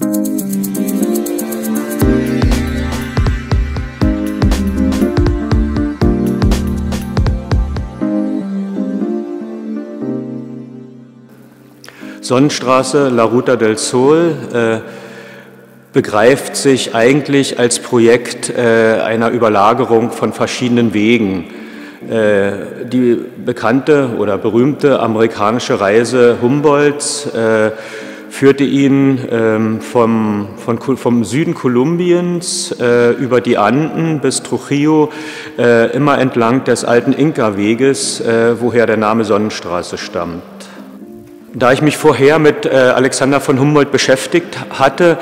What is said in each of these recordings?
Sonnenstraße, La Ruta del Sol, begreift sich eigentlich als Projekt einer Überlagerung von verschiedenen Wegen. Die bekannte oder berühmte amerikanische Reise Humboldts führte ihn vom Süden Kolumbiens über die Anden bis Trujillo, immer entlang des alten Inka-Weges, woher der Name Sonnenstraße stammt. Da ich mich vorher mit Alexander von Humboldt beschäftigt hatte,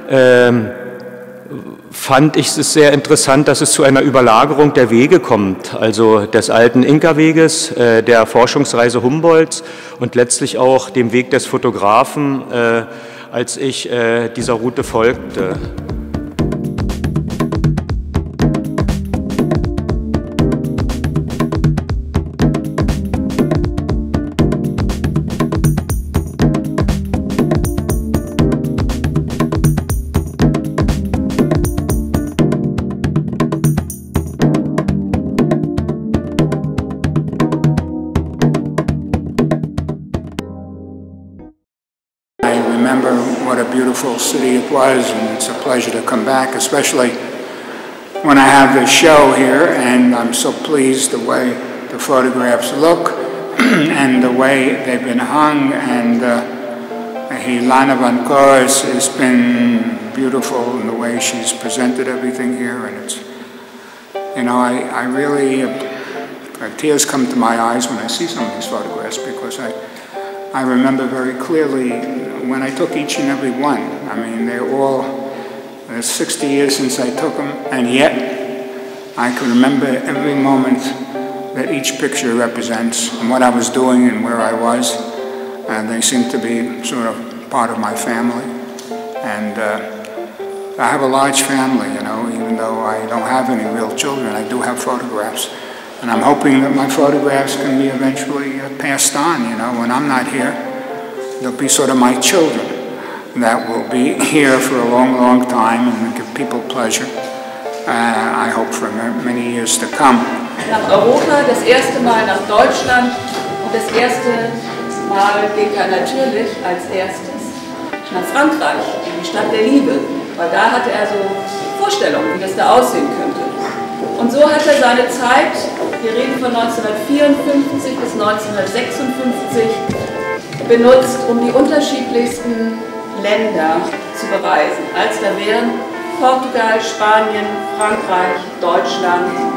fand ich es sehr interessant, dass es zu einer Überlagerung der Wege kommt, also des alten Inka-Weges, der Forschungsreise Humboldts und letztlich auch dem Weg des Fotografen, als ich dieser Route folgte. I remember what a beautiful city it was, and it's a pleasure to come back, especially when I have this show here, and I'm so pleased the way the photographs look and the way they've been hung, and Helena Van Kors has been beautiful in the way she's presented everything here, and it's, you know, I really, tears come to my eyes when I see some of these photographs, because I remember very clearly when I took each and every one. I mean, they're all, it's 60 years since I took them, and yet I can remember every moment that each picture represents and what I was doing and where I was. And they seem to be sort of part of my family. And I have a large family, you know, even though I don't have any real children, I do have photographs. And I'm hoping that my photographs can be eventually passed on, you know, when I'm not here. They'll be sort of my children that will be here for a long, long time and give people pleasure. I hope for many years to come. Nach Europa, das erste Mal nach Deutschland und das erste Mal ging er natürlich als erstes nach Frankreich, in die Stadt der Liebe, weil da hatte er so Vorstellungen, wie das da aussehen könnte. Und so hat er seine Zeit, wir reden von 1954 bis 1956, benutzt, um die unterschiedlichsten Länder zu bereisen. Als da wären Portugal, Spanien, Frankreich, Deutschland,